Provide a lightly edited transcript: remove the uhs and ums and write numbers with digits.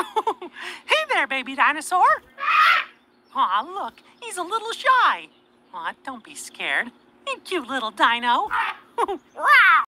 Hey there, baby dinosaur. Aw, look, he's a little shy. Aw, don't be scared. Hey, cute little dino.